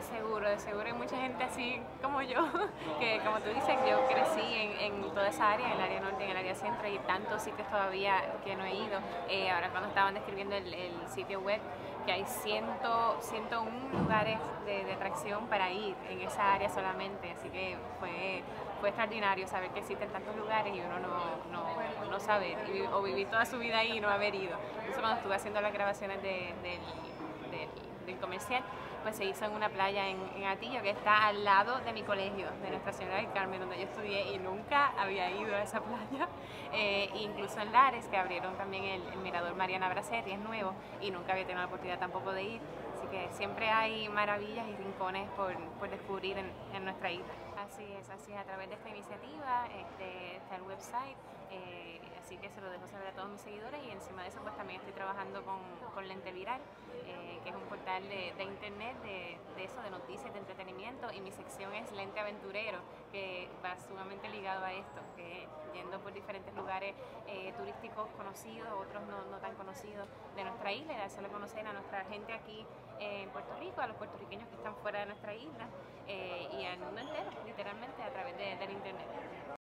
de seguro hay mucha gente así como yo, que como tú dices, yo crecí en toda esa área, en el área norte, en el área centro, y tantos sitios todavía que no he ido. Ahora cuando estaban describiendo el sitio web, que hay 101 lugares de atracción para ir en esa área solamente, así que fue extraordinario saber que existen tantos lugares y uno no saber, o vivir toda su vida ahí y no haber ido. Entonces cuando estuve haciendo las grabaciones del comercial, pues se hizo en una playa en Atillo, que está al lado de mi colegio, de Nuestra Señora del Carmen, donde yo estudié, y nunca había ido a esa playa. Incluso en Lares, que abrieron también el Mirador Mariana Bracetti, es nuevo, y nunca había tenido la oportunidad tampoco de ir. Así que siempre hay maravillas y rincones por descubrir en nuestra isla. Así es, a través de esta iniciativa está el website, así que se lo dejo saber a todos mis seguidores, y encima de eso pues también estoy trabajando con Lente Viral, que es un portal de internet de eso, de noticias, de entretenimiento, y mi sección es Lente Aventurero, que va sumamente ligado a esto, que yendo por diferentes lugares turísticos conocidos, otros no tan conocidos de nuestra isla, y dárselo a conocer a nuestra gente aquí en Puerto Rico, a los puertorriqueños que están fuera de nuestra isla, y al mundo entero, literalmente a través del internet.